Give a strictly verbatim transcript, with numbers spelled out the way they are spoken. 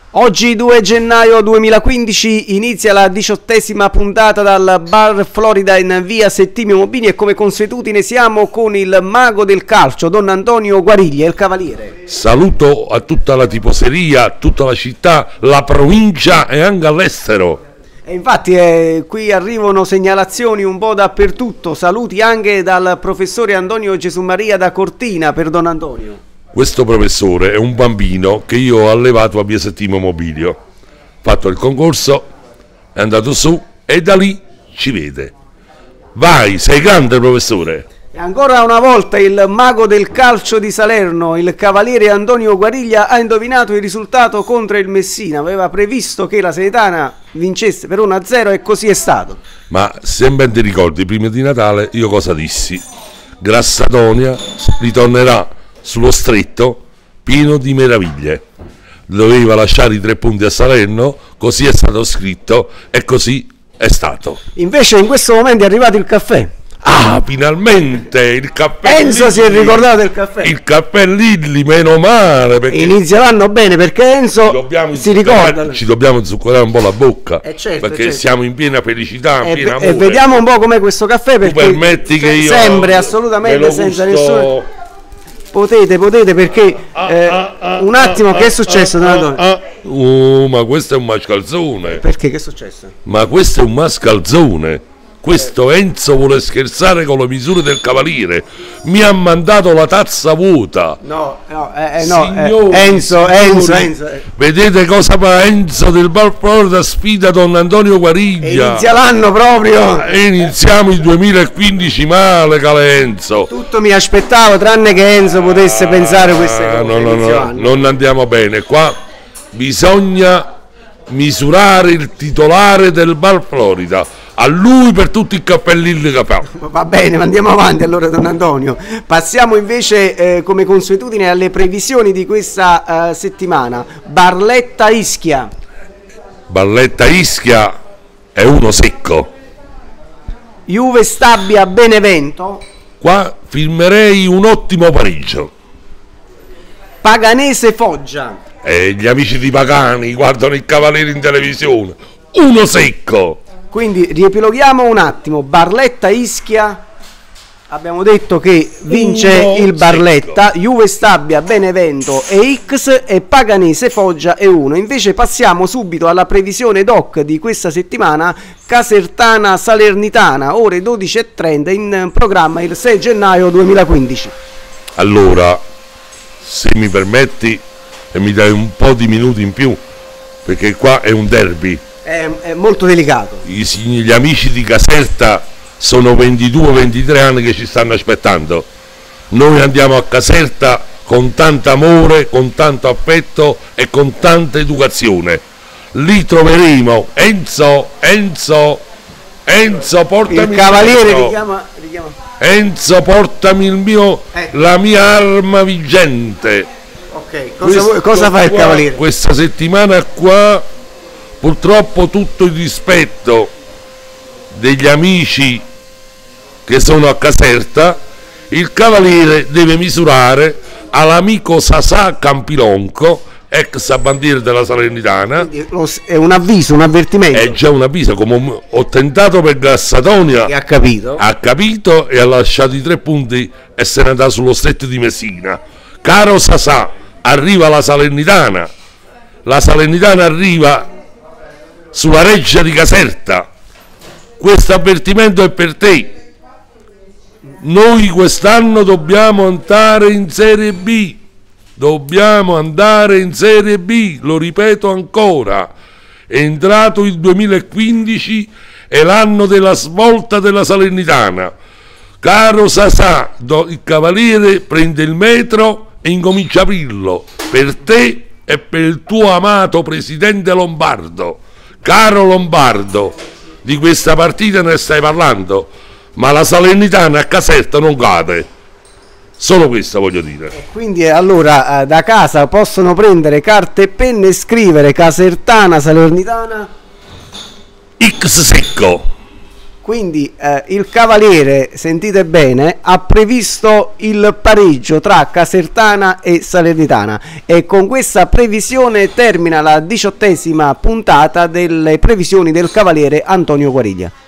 Oggi due gennaio duemilaquindici inizia la diciottesima puntata dal Bar Florida in via Settimio Mobini e come consuetudine siamo con il mago del calcio, Don Antonio Guariglia, il cavaliere. Saluto a tutta la tifoseria, a tutta la città, la provincia e anche all'estero. E infatti eh, qui arrivano segnalazioni un po' dappertutto, saluti anche dal professore Antonio Gesummaria da Cortina per Don Antonio. Questo professore è un bambino che io ho allevato a via Settimio Mobilio, ho fatto il concorso, è andato su e da lì ci vede. Vai, sei grande professore! E ancora una volta il mago del calcio di Salerno, il cavaliere Antonio Guariglia, ha indovinato il risultato contro il Messina, aveva previsto che la Salernitana vincesse per uno a zero e così è stato. Ma se ben ti ricordi, prima di Natale io cosa dissi? Grassadonia ritornerà sullo stretto pieno di meraviglie, doveva lasciare i tre punti a Salerno, così è stato scritto e così è stato. Invece in questo momento è arrivato il caffè. Ah, finalmente il caffè Enzo Lilli. Si è ricordato del caffè. Il caffè Lilli, meno male, perché inizia l'anno bene perché Enzo si ricorda. Ci dobbiamo zuccherare un po' la bocca, eh certo, perché certo. siamo in piena felicità, in e, piena amore. E vediamo un po' com'è questo caffè, perché tu permetti che io sempre assolutamente senza nessuno. Potete, potete, perché eh, un attimo, che è successo, Don Antonio? Oh, ma questo è un mascalzone. Perché, che è successo? Ma questo è un mascalzone. Questo Enzo vuole scherzare con le misure del cavaliere. Mi ha mandato la tazza vuota. No, no, eh, no signori, eh, Enzo, signori, Enzo, Enzo. Vedete cosa fa Enzo del Bar Florida, sfida Don Antonio Guariglia. Inizia l'anno proprio. E iniziamo il duemilaquindici male, cale Enzo. Tutto mi aspettavo, tranne che Enzo potesse ah, pensare queste cose. No, no, no, non andiamo bene. Qua bisogna misurare il titolare del Bar Florida. A lui per tutti i cappellini che fa. Va bene, ma andiamo avanti allora, Don Antonio. Passiamo invece eh, come consuetudine alle previsioni di questa uh, settimana. Barletta Ischia. Barletta Ischia è uno secco. Juve Stabia Benevento. Qua firmerei un ottimo pareggio. Paganese Foggia. E gli amici di Pagani guardano il cavaliere in televisione. Uno secco. Quindi riepiloghiamo un attimo. Barletta Ischia, abbiamo detto che vince Uno il Barletta, secco. Juve Stabia Benevento e X e Paganese Foggia è uno. Invece passiamo subito alla previsione doc di questa settimana. Casertana Salernitana, ore dodici e trenta, in programma il sei gennaio duemilaquindici. Allora, se mi permetti e mi dai un po' di minuti in più, perché qua è un derby. È, è molto delicato. I, gli amici di Caserta sono ventidue ventitré anni che ci stanno aspettando. Noi andiamo a Caserta con tanto amore, con tanto affetto e con tanta educazione. Lì troveremo Enzo, Enzo, Enzo, portami il cavaliere il richiama, richiama. Enzo, portami il mio, eh. la mia arma vigente. Ok, cosa, vuoi, cosa fa il qua, cavaliere? Questa settimana qua, purtroppo tutto il rispetto degli amici che sono a Caserta, il cavaliere deve misurare all'amico Sasà Campilonco, ex bandiera della Salernitana. È un avviso, un avvertimento. È già un avviso, come ho tentato per Grassadonia. E ha capito. Ha capito e ha lasciato i tre punti e se ne andrà sullo stretto di Messina. Caro Sasà, arriva la Salernitana. La Salernitana arriva sulla reggia di Caserta. Questo avvertimento è per te. Noi quest'anno dobbiamo andare in Serie B, dobbiamo andare in Serie B, lo ripeto ancora. È entrato il duemilaquindici, è l'anno della svolta della Salernitana. Caro Sasà, il cavaliere prende il metro e incomincia a aprirlo per te e per il tuo amato presidente Lombardo. Caro Lombardo, di questa partita ne stai parlando, ma la Salernitana a Caserta non cade. Solo questo voglio dire. E quindi allora da casa possono prendere carta e penne e scrivere Casertana Salernitana X secco. Quindi eh, il Cavaliere, sentite bene, ha previsto il pareggio tra Casertana e Salernitana, e con questa previsione termina la diciottesima puntata delle previsioni del Cavaliere Antonio Guariglia.